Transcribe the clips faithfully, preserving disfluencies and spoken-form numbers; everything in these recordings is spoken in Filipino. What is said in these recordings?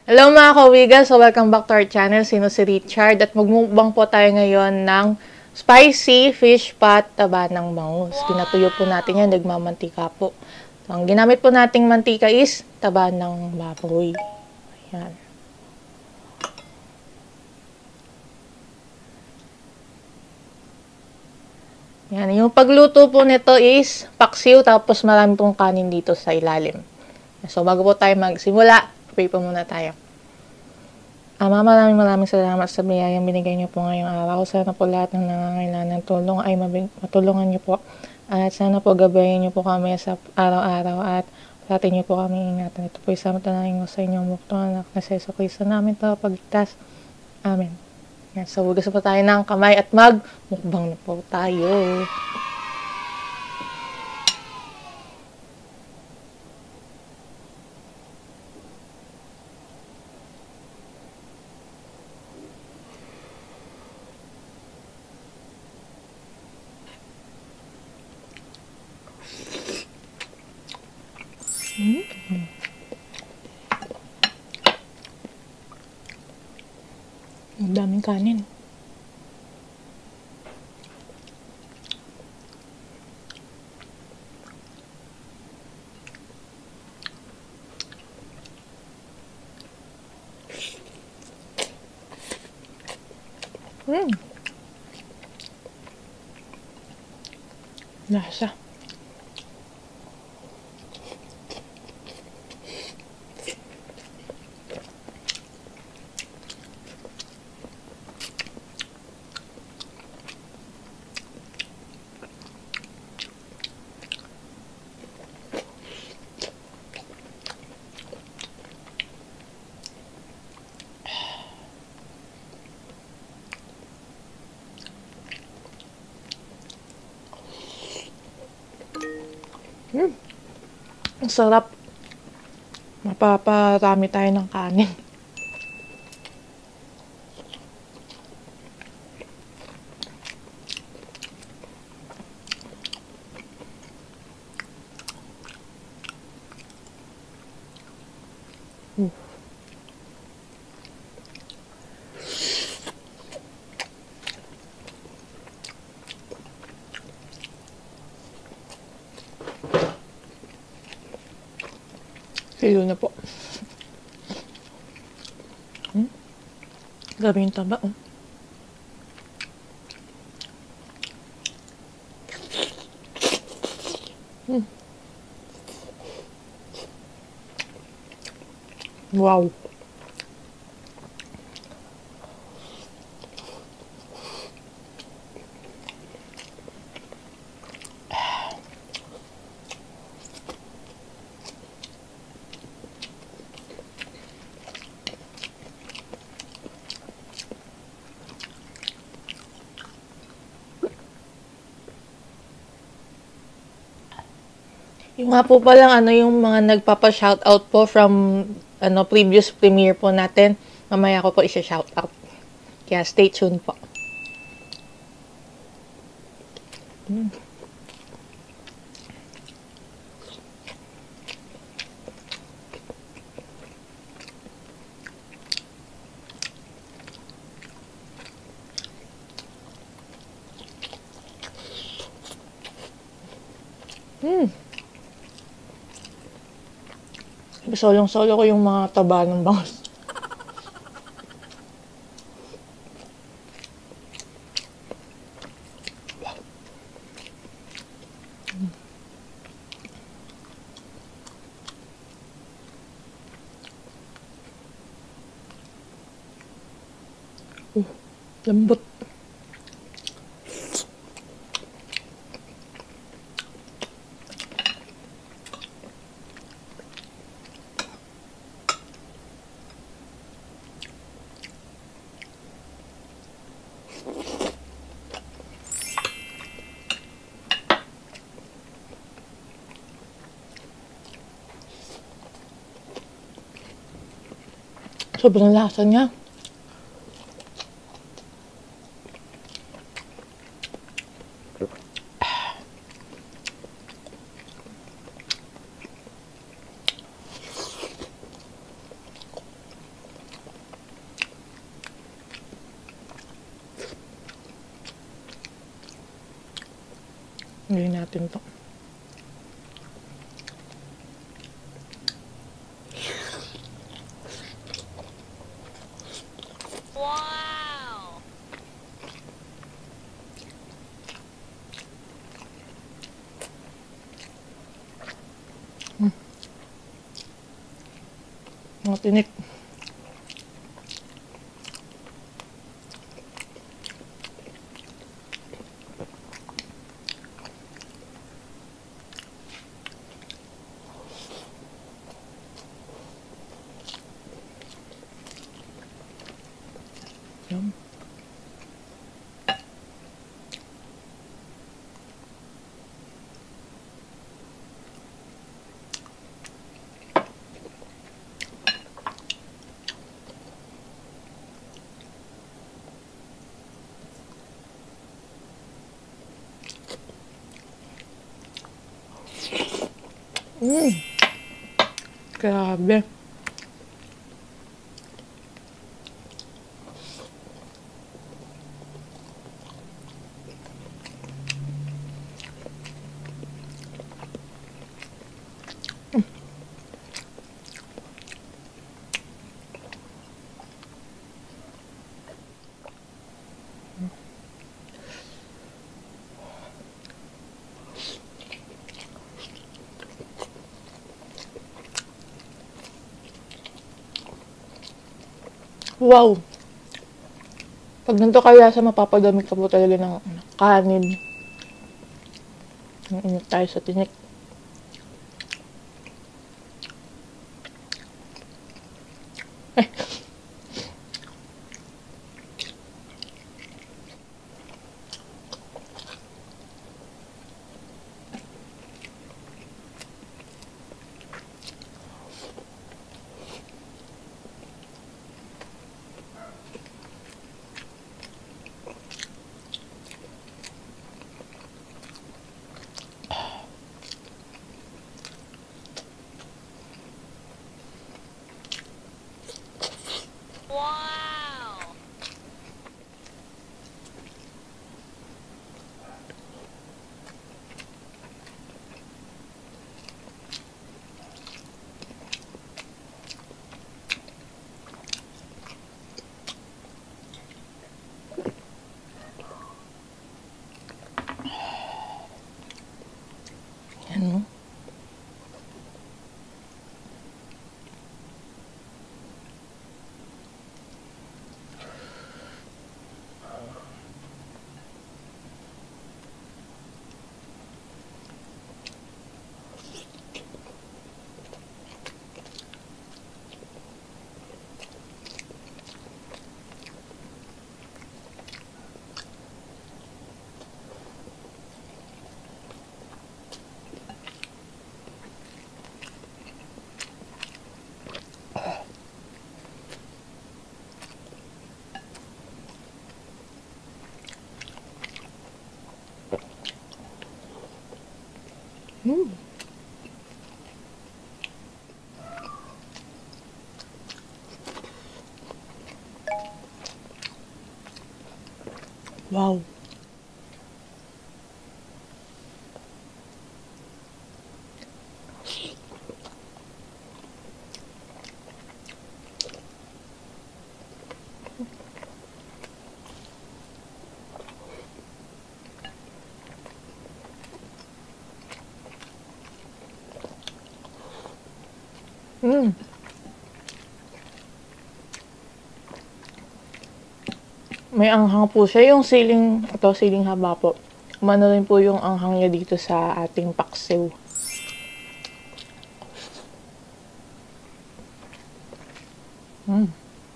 Hello mga kawigan! So welcome back to our channel. Sino si Richard? At magmukbang po tayo ngayon ng spicy fish pot taba ng bangus. Pinatuyo po natin yan, nagmamantika po. So, ang ginamit po nating mantika is taba ng baboy. Ayan. Yan. Yung pagluto po nito is paksiw tapos marami pong kanin dito sa ilalim. So bago po tayo magsimula, pray po muna tayo. Ama, maraming maraming salamat sa biyayang binigay niyo po ngayong araw. Sana po lahat ng nangangailangan ng tulong ay matulungan niyo po. At sana po gabayin niyo po kami sa araw-araw at pati niyo po kami ingatan. Ito po isang tanangin ko sa inyong muktong anak na Jesu Cristo namin to pagligtas. Amen. Yan, so hugas po tayo ng kamay at mag-mukbang na po tayo. Mm. Ang daming kanin. Mm. Lasa. Mm. Ang sarap. Mapaparami tayo ng kanin. Mm. Kilo na po. Hmm? Grabe yung taba, oh. Hmm. Wow. Yung nga po palang ano yung mga nagpapa-shoutout po from ano previous premiere po natin. Mamaya ko po isa-shoutout. Kaya stay tuned po. Mm. Mm. Solong-solo ko yung mga taba ng bangus. Uh, lambot. Sobrang lasa niya. Gawin natin to. Wow! Hmm. Mga tinik. Yum. Mm. Grabe. Wow! Pag nandito kaya sa mapapadami ka po talaga ng kanin. Ang init tayo sa tinik. Eh. Wow! Yan, no? Mm. Wow! Mm. May anghang po siya. Yung siling, ito siling haba po. Umano rin po yung anghang niya dito sa ating paksiw. Mm.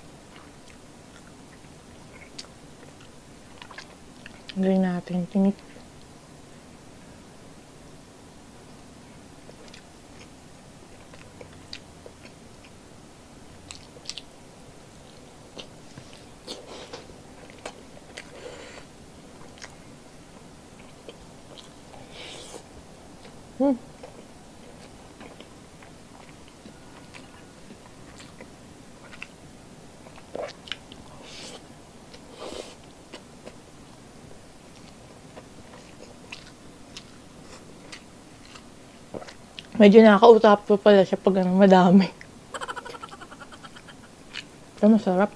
Gawin natin tinik. Hmm. Medyo nakakautap po pala siya pag ano, madami. Ito, masarap.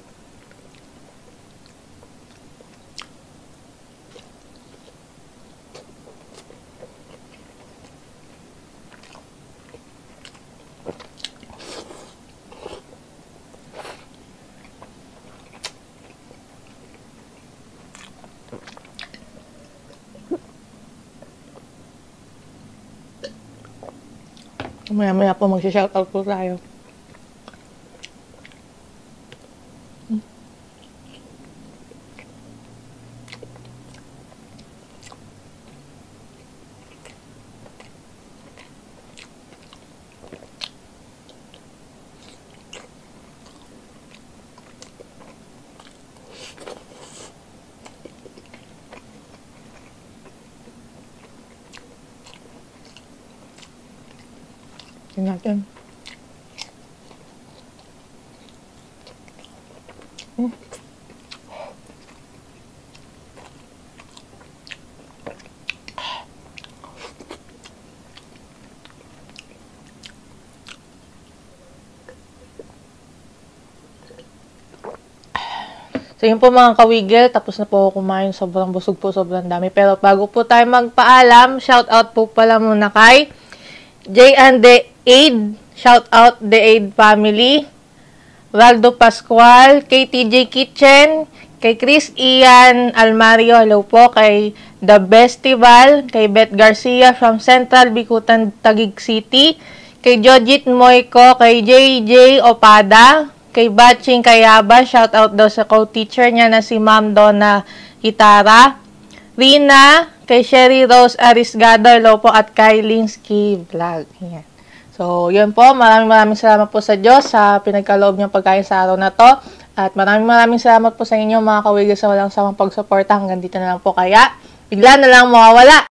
Maya-maya po magsha-shoutout po tayo. Tingnan natin. Hmm. So, yun po mga kawigil. Tapos na po ako kumain. Sobrang busog po, sobrang dami. Pero bago po tayo magpaalam, shout out po pala muna kay J and the Aid. Shout out the Aid family. Waldo Pascual, kay T J Kitchen, kay Chris Ian Almario, hello po, kay The Festival, kay Beth Garcia from Central Bicutan, Taguig City, kay Jojit Moico, kay J J Opada, kay Batching Kayaba, shout out daw sa co-teacher niya na si Ma'am Donna Hitara, Rina, kay Sherry Rose Arisgado, hello po, at kay Linsky Vlog. Yan. So, yun po. Maraming maraming salamat po sa Diyos sa pinagkaloob niyong pagkain sa araw na to. At maraming maraming salamat po sa inyo mga kawigil sa walang samang pagsuporta. Hanggang dito na lang po kaya. Bigla na lang mawawala.